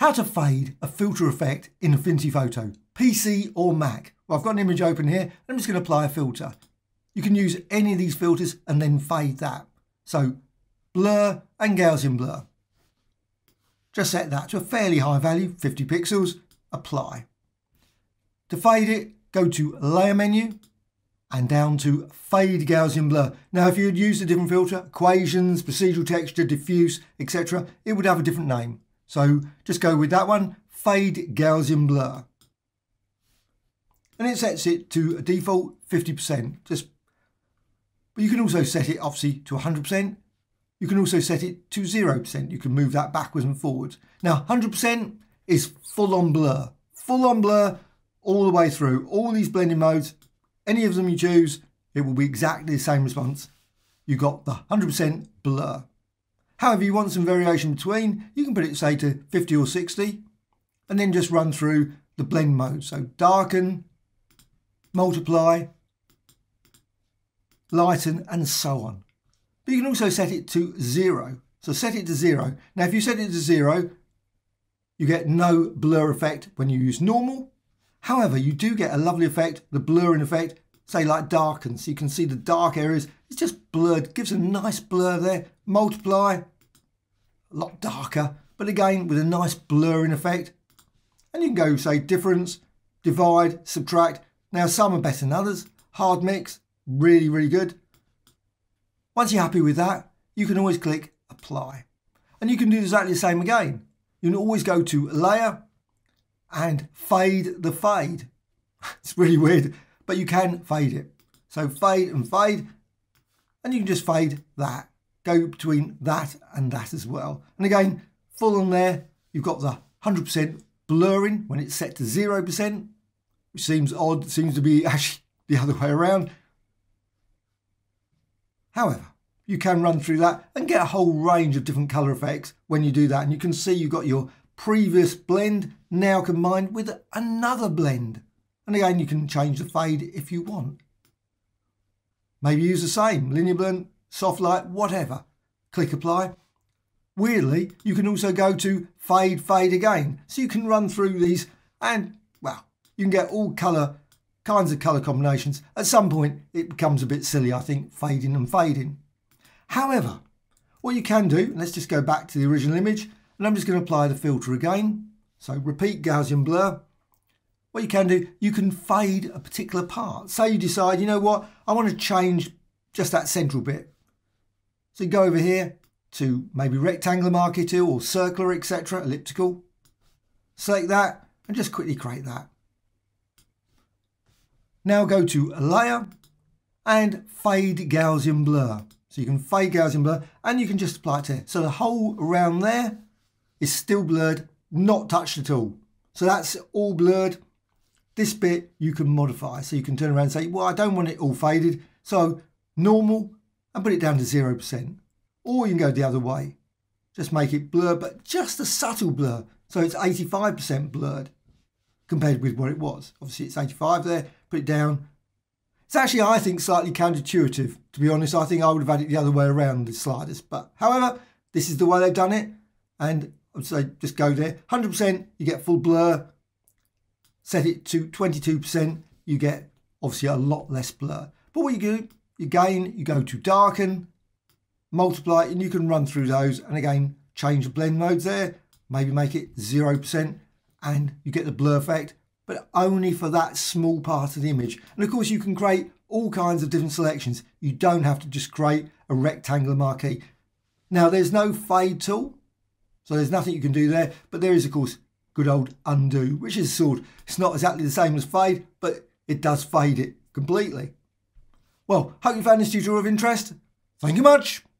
How to fade a filter effect in Affinity Photo, PC or Mac. Well, I've got an image open here and I'm just going to apply a filter. You can use any of these filters and then fade that. So blur and Gaussian blur. Just set that to a fairly high value, 50 pixels, apply. To fade it, go to Layer menu and down to Fade Gaussian Blur. Now, if you had used a different filter, equations, procedural texture, diffuse, etc., it would have a different name. So just go with that one, Fade Gaussian Blur. And it sets it to a default 50%. But you can also set it obviously to 100%. You can also set it to 0%. You can move that backwards and forwards. Now 100% is full on blur all the way through. All these blending modes, any of them you choose, it will be exactly the same response. You got the 100% blur. However, you want some variation between, you can put it say to 50 or 60 and then just run through the blend mode. So darken, multiply, lighten and so on. But you can also set it to 0. So set it to 0. Now if you set it to 0, you get no blur effect when you use normal. However, you do get a lovely effect, the blurring effect, say like darken. So you can see the dark areas, it's just blurred, gives a nice blur there. Multiply, a lot darker, but again with a nice blurring effect. And you can go say difference, divide, subtract. Now some are better than others. Hard mix, really, really good. Once you're happy with that, you can always click apply. And you can do exactly the same again. You can always go to layer and fade the fade. It's really weird, but you can fade it. So fade, and you can just fade that. Go between that and that as well. And again, full on there, you've got the 100% blurring when it's set to 0%, which seems odd, seems to be actually the other way around. However, you can run through that and get a whole range of different colour effects when you do that. And you can see you've got your previous blend now combined with another blend. And again, you can change the fade if you want. Maybe use the same, linear blend, soft light, whatever. Click apply. Weirdly, you can also go to fade again. So you can run through these and, well, you can get all kinds of colour combinations. At some point, it becomes a bit silly, I think, fading and fading. However, what you can do, let's just go back to the original image, and I'm just going to apply the filter again. So repeat Gaussian blur. What you can do, you can fade a particular part. Say you decide, you know what, I want to change just that central bit. So you go over here to maybe rectangular marquee tool or circular, etc., elliptical. Select that and just quickly create that. Now go to layer and fade Gaussian blur. So you can fade Gaussian blur and you can just apply it here. So the whole around there is still blurred, not touched at all. So that's all blurred. This bit you can modify. So you can turn around and say, well, I don't want it all faded. So normal and put it down to 0%. Or you can go the other way. Just make it blur, but just a subtle blur. So it's 85% blurred compared with what it was. Obviously it's 85 there, put it down. It's actually, I think, slightly counterintuitive. To be honest, I think I would have had it the other way around, the sliders. But however, this is the way they've done it. And I would say just go there. 100%, you get full blur. Set it to 22%, you get obviously a lot less blur. But what you do, again, you go to darken, multiply, and you can run through those. And again, change the blend modes there. Maybe make it 0%. And you get the blur effect, but only for that small part of the image. And of course you can create all kinds of different selections. You don't have to just create a rectangular marquee. Now there's no fade tool, so there's nothing you can do there, but there is of course good old undo, which is it's not exactly the same as fade, but it does fade it completely. Well, hope you found this tutorial of interest. Thank you much.